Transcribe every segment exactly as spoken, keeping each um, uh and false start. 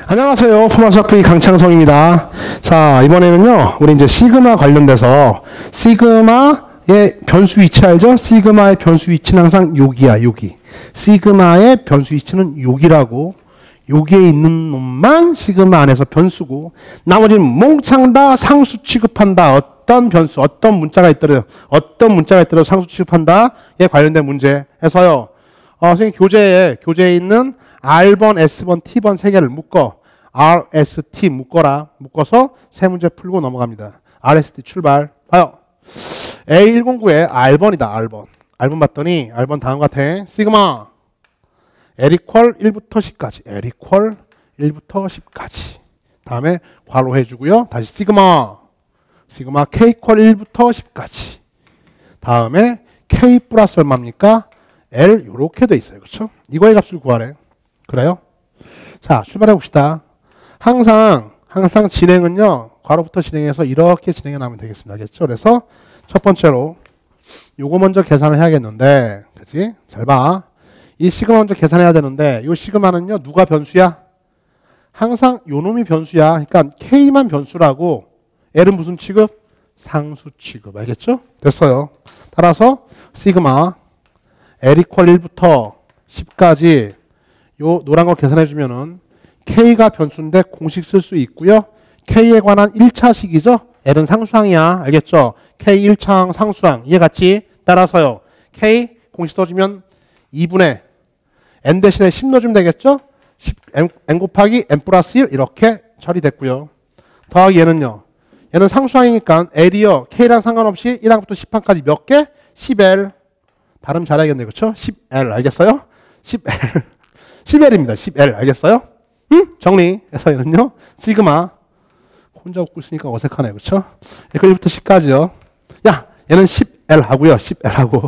안녕하세요. 포마수학부의 강창성입니다. 자, 이번에는요, 우리 이제 시그마 관련돼서 시그마의 변수 위치 알죠? 시그마의 변수 위치는 항상 여기야, 여기. 시그마의 변수 위치는 여기라고. 여기에 있는 놈만 시그마 안에서 변수고, 나머지는 몽창 다 상수 취급한다. 어떤 변수, 어떤 문자가 있더라도, 어떤 문자가 있더라도 상수 취급한다에 관련된 문제에서요, 어, 선생님 교재에, 교재에 있는 R번, S번, T번 세 개를 묶어. R, S, T 묶어라. 묶어서 세 문제 풀고 넘어갑니다. R, S, T 출발. 봐요. 에이 백구의 R번이다. R번. R번 봤더니 R번 다음 같아. 시그마 L 이퀄 일부터 십까지. L 이퀄 일부터 십까지. 다음에 괄호 해주고요. 다시 시그마 시그마 K 이퀄 일부터 십까지. 다음에 K 플러스 얼마입니까? L 요렇게 돼 있어요. 그렇죠? 이거의 값을 구하래. 그래요? 자, 출발해 봅시다. 항상 항상 진행은요. 괄호부터 진행해서 이렇게 진행해 나가면 되겠습니다. 알겠죠? 그래서 첫 번째로 요거 먼저 계산을 해야겠는데, 그렇지? 잘 봐. 이 시그마 먼저 계산해야 되는데, 요 시그마는요. 누가 변수야? 항상 요 놈이 변수야. 그러니까 K만 변수라고. L은 무슨 취급? 상수 취급. 알겠죠? 됐어요. 따라서 시그마 L 이퀄 일부터 십까지 요 노란 거 계산해 주면은 K가 변수인데 공식 쓸 수 있고요. K에 관한 일 차식이죠. L은 상수항이야. 알겠죠? K 일 차항 상수항. 이해갔지? 따라서요. K 공식 써주면 이분의 N 대신에 십 넣어주면 되겠죠? 십, N, N 곱하기 N 플러스 일 이렇게 처리됐고요. 더하기 얘는요. 얘는 상수항이니까 L이요. K랑 상관없이 일 항부터 십 항까지 몇 개? 십 엘. 발음 잘해야겠네요. 그렇죠? 십 엘. 알겠어요? 십 엘. 십 엘입니다. 십 엘. 알겠어요? 응? 정리해서 얘는요. 시그마. 혼자 웃고 있으니까 어색하네. 그렇죠? 일부터 십까지요. 야, 얘는 십 엘 하고요. 십 엘 하고.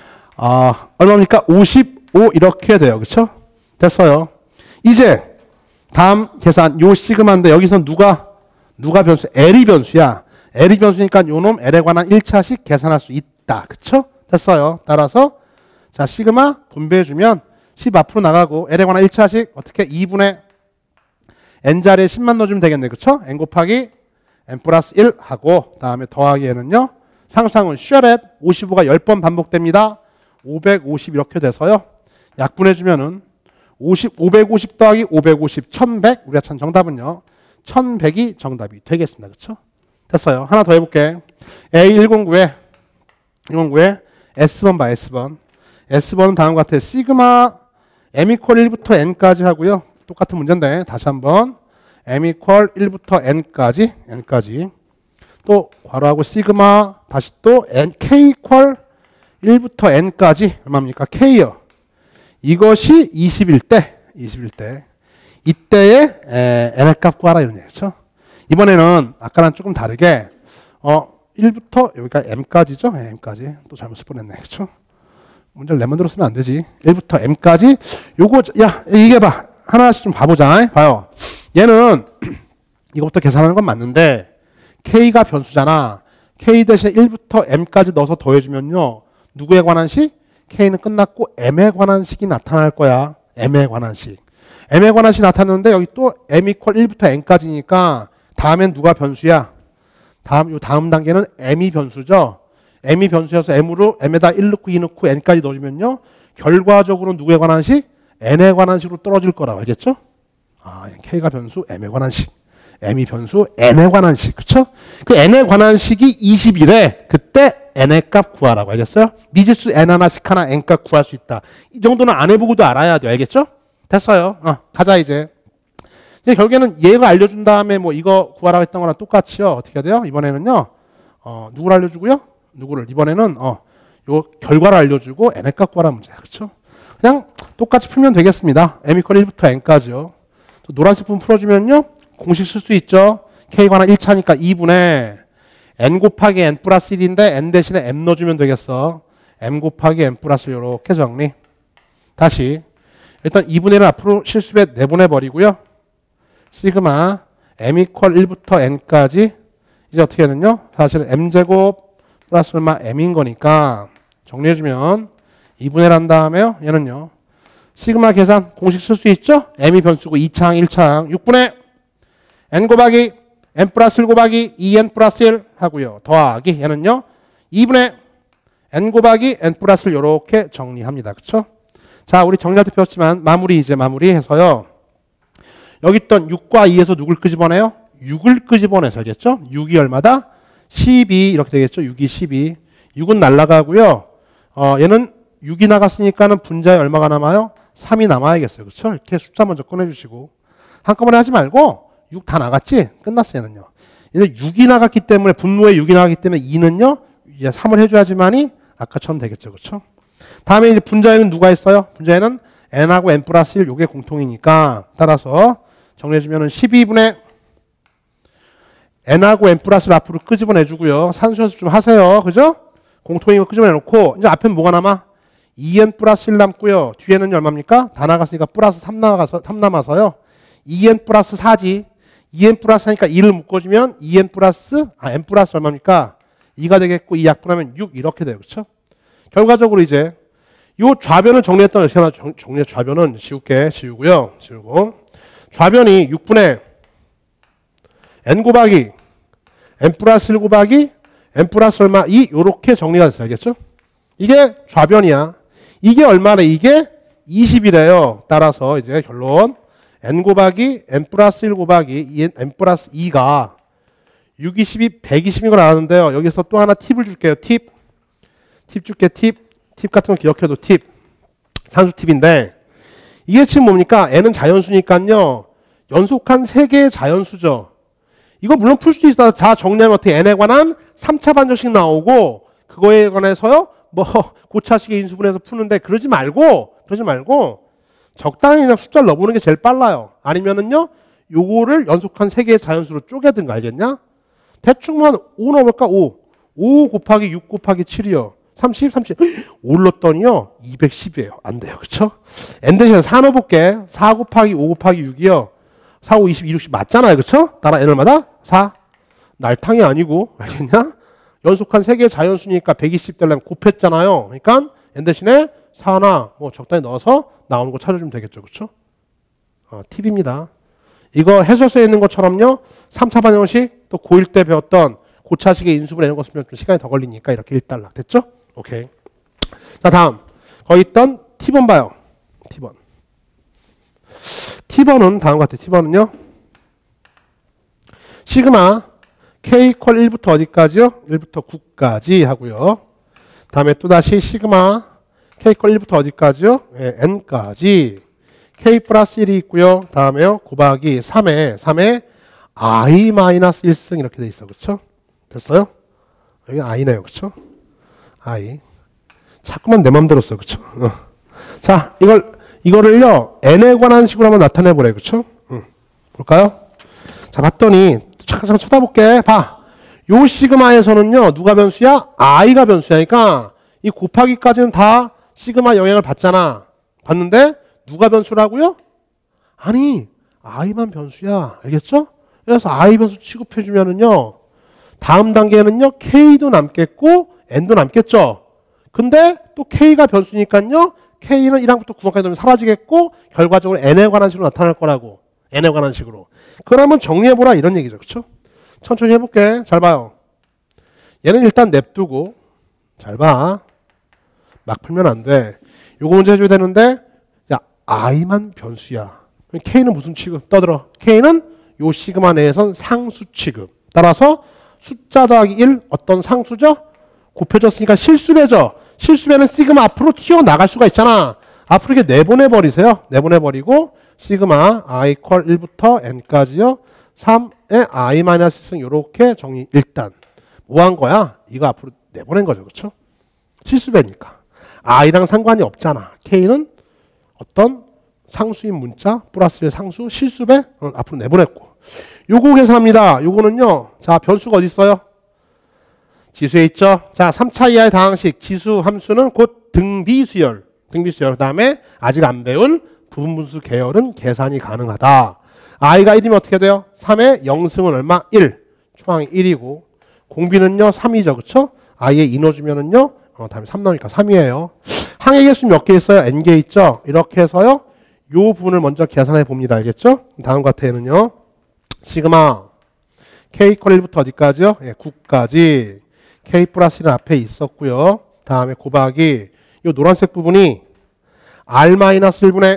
아, 얼마입니까? 오십오 이렇게 돼요. 그렇죠? 됐어요. 이제 다음 계산. 요 시그마인데 여기서 누가 누가 변수? L이 변수야. L이 변수니까 요놈 L에 관한 일 차식 계산할 수 있다. 그렇죠? 됐어요. 따라서 자, 시그마 분배해 주면 십 앞으로 나가고 L에 관한 일 차식 어떻게 이분의 N자리에 십만 넣어주면 되겠네. 그쵸? N 곱하기 N 플러스 일 하고 다음에 더하기에는요. 상수항은 쉐렛 오십오가 십 번 반복됩니다. 오백오십 이렇게 돼서요. 약분해주면은 오십, 오백오십 더하기 오백오십, 천백 우리가 찾은 정답은요. 천백이 정답이 되겠습니다. 그쵸? 됐어요. 하나 더 해볼게. 에이 백구에 백구에 S번 봐. S번. S번은 다음과 같아. 시그마 M 이퀄 일부터 N까지 하고요. 똑같은 문제인데 다시 한번 M 이퀄 일부터 N까지 N까지 또 괄호하고 시그마 다시 또 N, K 이퀄 일부터 N까지 얼마입니까? K요. 이것이 이십일 대 이십일 대 이때의 N의 값 구하라 이런 얘기죠. 이번에는 아까랑 조금 다르게 어 일부터 여기가 M까지죠. 네, M까지 또 잘못 쓸 뻔했네. 그렇죠? 문제를 내 맘대로 쓰면 안 되지. 일부터 M까지 요거 야 이게 봐. 하나씩 좀 봐보자. 봐요. 얘는 이것부터 계산하는 건 맞는데 K가 변수잖아. K 대신에 일부터 M까지 넣어서 더해주면요. 누구에 관한 식? K는 끝났고 M에 관한 식이 나타날 거야. M에 관한 식. M에 관한 식 나타났는데 여기 또 M 이퀄 일부터 N까지니까 다음엔 누가 변수야? 다음 요 다음 단계는 M이 변수죠. M이 변수여서 M으로 M에다 일 넣고 이 넣고 N까지 넣어주면요. 결과적으로 누구에 관한 식? N에 관한 식으로 떨어질 거라고 알겠죠? 아, K가 변수, M에 관한 식. M이 변수, N에 관한 식. 그쵸? 그 N에 관한 식이 이십일에 그때 N의 값 구하라고 알겠어요? 미지수 N 하나씩 하나 N 값 구할 수 있다. 이 정도는 안 해보고도 알아야 돼. 알겠죠? 됐어요. 어, 가자 이제. 이제 결국에는 얘가 알려준 다음에 뭐 이거 구하라고 했던 거랑 똑같이요. 어떻게 해야 돼요? 이번에는요. 어, 누구를 알려주고요? 누구를? 이번에는 어, 요 결과를 알려주고 N의 값 구하라 문제야. 그쵸? 그냥 똑같이 풀면 되겠습니다. M 이퀄 일부터 N까지요. 노란색 부분 풀어주면요. 공식 쓸 수 있죠. K 관한 일 차니까 이분의 N 곱하기 N 플러스 일인데 N 대신에 M 넣어주면 되겠어. M 곱하기 N 플러스 일 이렇게 정리. 다시 일단 이분의 일은 앞으로 실수배 내보내버리고요. 시그마 M 이퀄 일부터 N까지 이제 어떻게 하느냐. 사실은 M제곱 플러스 얼마 M인 거니까 정리해주면 이분의 일 한 다음에요. 얘는요. 시그마 계산 공식 쓸 수 있죠? m이 변수고 이 창 일 창 육분의 n 곱하기 n 플러스 일 곱하기 이 엔 플러스 일 하고요. 더하기 얘는요. 이분의 n 곱하기 n 플러스 일 이렇게 정리합니다. 그쵸? 자, 우리 정리할 때 배웠지만 마무리 이제 마무리해서요. 여기 있던 육과 이에서 누굴 끄집어내요? 육을 끄집어내서 알겠죠? 육이 얼마다? 십이 이렇게 되겠죠? 육이 십이. 육은 날라가고요. 어, 얘는 육이 나갔으니까는 분자에 얼마가 남아요? 삼이 남아야겠어요. 그렇죠? 이렇게 숫자 먼저 꺼내주시고 한꺼번에 하지 말고 육 다 나갔지? 끝났어요. 얘는요. 얘는 육이 나갔기 때문에 분모에 육이 나갔기 때문에 이는요. 이제 삼을 해줘야지만이 아까처럼 되겠죠. 그렇죠? 다음에 이제 분자에는 누가 있어요? 분자에는 n하고 n 플러스 일 요게 공통이니까 따라서 정리해주면은 십이분의 n하고 n 플러스 일 앞으로 끄집어내주고요. 산수연수 좀 하세요. 그죠? 공통인 거 끄집어내놓고 이제 앞에 뭐가 남아? 이 엔 플러스 일 남고요. 뒤에는 얼마입니까? 다 나갔으니까 플러스 삼 나가서 삼 남아서요. 이 엔 플러스 사지. 이 엔 플러스 하니까 이를 묶어주면 이 엔 플러스 아 n 플러스 얼마입니까? 이가 되겠고 이 약분하면 육 이렇게 돼요. 그렇죠? 결과적으로 이제 요 좌변을 정리했던 정리 좌변은 지울게 지우고요. 지우고 좌변이 육분의 n 곱하기 n 플러스 일 곱하기 n 플러스 얼마 이 요렇게 정리가 됐어요. 알겠죠? 이게 좌변이야. 이게 얼마래? 이게 이십이래요. 따라서 이제 결론 n 곱하기 n 플러스 일 곱하기 n 플러스 이가 육, 이십이, 백이십인 걸 알았는데요. 여기서 또 하나 팁을 줄게요. 팁. 팁 줄게. 팁. 팁 같은 거 기억해도 팁. 산수 팁인데 이게 지금 뭡니까? n은 자연수니까요. 연속한 세 개의 자연수죠. 이거 물론 풀 수 있어. 자, 정리하면 어떻게 n에 관한 삼 차 반정식 나오고 그거에 관해서요. 뭐 고차식의 인수분해서 푸는데 그러지 말고 그러지 말고 적당히 그냥 숫자를 넣어보는 게 제일 빨라요. 아니면은요. 요거를 연속한 세 개의 자연수로 쪼개든가 알겠냐? 대충만 오 넣어볼까? 오. 오 곱하기 육 곱하기 칠이요. 삼십, 삼십. 오를 넣었더니요. 이백십이에요. 안 돼요. 그쵸? n 대신에 사 넣어볼게. 사 곱하기 오 곱하기 육이요. 사, 오, 이십, 이, 육십 맞잖아요. 그쵸? 따라 n을마다 사. 날탕이 아니고 알겠냐? 연속한 세 개의 자연수니까 백이십 되려면 곱했잖아요. 그러니까 n 대신에 사나 뭐 적당히 넣어서 나오는 거 찾아주면 되겠죠. 그쵸? 어, 팁입니다. 이거 해설서에 있는 것처럼요. 삼 차 반정식 또 고일 때 배웠던 고차식의 인수분해 이런 거 쓰면 좀 시간이 더 걸리니까 이렇게 일단락 됐죠? 오케이. 자, 다음 거기 있던 티번 봐요. 티번. 티번은 다음과 같아요. 티번은요. 시그마 k 이퀄 일부터 어디까지요? 일부터 구까지 하고요. 다음에 또다시 시그마 k 이퀄 일부터 어디까지요? 네, n까지 k 플러스 일이 있고요. 다음에요. 곱하기 삼에 삼에 i 마이너스 일 승 이렇게 돼 있어. 그렇죠? 됐어요? 여기 i네요. 그렇죠? i. 자꾸만 내 맘대로 써. 그렇죠? 어. 자, 이걸 이거를요. n에 관한 식으로 한번 나타내 보래. 그렇죠? 응. 볼까요? 자, 봤더니 잠깐 쳐다볼게. 봐. 요 시그마에서는요. 누가 변수야? i가 변수야니까 이 곱하기까지는 다 시그마 영향을 받잖아. 받는데 누가 변수라고요? 아니, i만 변수야. 알겠죠? 그래서 i 변수 취급해주면은요. 다음 단계에는요. k도 남겠고 n도 남겠죠. 근데 또 k가 변수니까요. k는 일 항부터 구 항까지 되면 사라지겠고 결과적으로 n에 관한 식으로 나타날 거라고. n에 관한 식으로. 그러면 정리해보라 이런 얘기죠. 그쵸? 천천히 해볼게. 잘 봐요. 얘는 일단 냅두고 잘 봐. 막 풀면 안 돼. 요거 문제 해줘야 되는데 야 i만 변수야. k는 무슨 취급? 떠들어. k는 요 시그마 내에선 상수 취급. 따라서 숫자 더하기 일 어떤 상수죠? 곱해졌으니까 실수배죠. 실수배는 시그마 앞으로 튀어나갈 수가 있잖아. 앞으로 이렇게 내보내버리세요. 내보내버리고 시그마 i 퀄 일부터 n까지요. 삼에 i 마이너스 승 요렇게 정리. 일단 뭐 한 거야? 이거 앞으로 내보낸 거죠. 그렇죠? 실수배니까. i랑 상관이 없잖아. k는 어떤 상수인 문자 플러스 상수 실수배 어, 앞으로 내보냈고. 요거 계산합니다. 요거는요. 자, 변수가 어디 있어요? 지수에 있죠. 자, 삼 차 이하의 다항식 지수 함수는 곧 등비수열. 등비수열. 그 다음에 아직 안 배운 부분분수 계열은 계산이 가능하다. i가 일이면 어떻게 돼요? 삼에 영승은 얼마? 일. 초항이 일이고 공비는요. 삼이죠. 그쵸? i에 이 넣어주면은요. 어, 다음에 삼 나오니까 삼이에요. 항의 개수 몇 개 있어요? N개 있죠? 이렇게 해서요. 요 부분을 먼저 계산해 봅니다. 알겠죠? 다음과 같은 애는요. 시그마 K 이퀄 일부터 어디까지요? 예, 구까지 K 플러스 일 앞에 있었고요. 다음에 곱하기 요 노란색 부분이 R 마이너스 일분의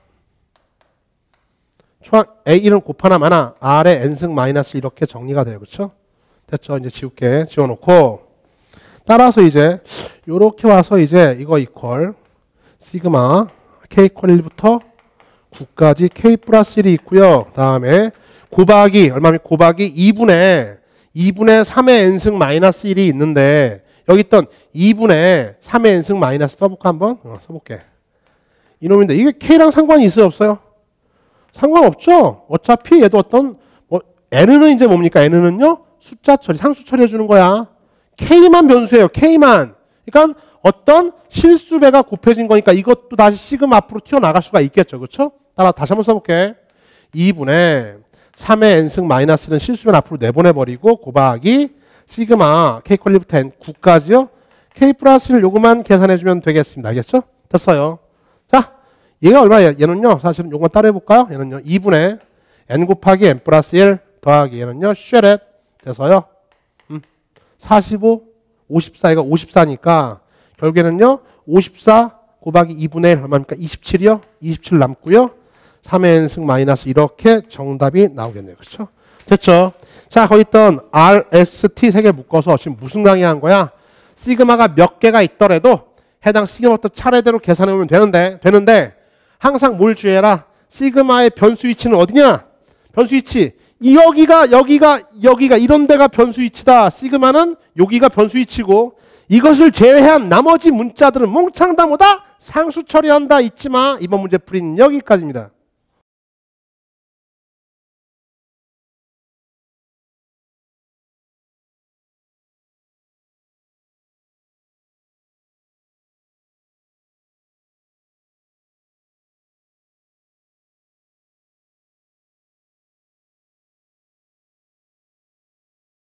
초항 A는 곱하나 마나 R의 N승 마이너스 이렇게 정리가 돼요. 그렇죠? 됐죠? 이제 지울게. 지워놓고 따라서 이제 요렇게 와서 이제 이거 이퀄 시그마 K 이퀄 일부터 구까지 K 플러스 일이 있고요. 다음에 곱하기 얼마면 곱하기 이분의 이분의 삼의 N승 마이너스 일이 있는데 여기 있던 이분의 삼의 N승 마이너스 써볼까 한번? 어, 써볼게. 이놈인데 이게 K랑 상관이 있어요? 없어요? 상관없죠? 어차피 얘도 어떤 뭐 N은 이제 뭡니까? N은요 숫자 처리, 상수 처리해 주는 거야. K만 변수예요. K만. 그러니까 어떤 실수배가 곱해진 거니까 이것도 다시 시그마 앞으로 튀어나갈 수가 있겠죠. 그렇죠? 따라 다시 한번 써볼게. 이분의 삼의 N승 마이너스는 실수변 앞으로 내보내버리고 곱하기 시그마 K 이퀄 일부터 N 구까지요. K 플러스를 요거만 계산해주면 되겠습니다. 알겠죠? 됐어요. 자, 얘가 얼마야? 얘는요. 사실은 요거만 따로 해볼까요? 얘는요. 이분의 N 곱하기 N 플러스 일 더하기 얘는요. 쉐렛 돼서요. 음, 사십오, 오십사, 이거 오십사니까 결국에는요. 오십사 곱하기 이분의 일 얼마입니까? 이십칠이요. 이십칠 남고요. 삼의 N승 마이너스 이렇게 정답이 나오겠네요. 그렇죠? 됐죠? 자, 거기 있던 R, S, T 세 개 묶어서 지금 무슨 강의한 거야? 시그마가 몇 개가 있더라도 해당 시그마부터 차례대로 계산해 오면 되는데 되는데 항상 뭘 주의해라? 시그마의 변수 위치는 어디냐? 변수 위치. 여기가 여기가 여기가 이런 데가 변수 위치다. 시그마는 여기가 변수 위치고 이것을 제외한 나머지 문자들은 몽창 다 뭐다? 상수 처리한다. 잊지 마. 이번 문제 풀이는 여기까지입니다.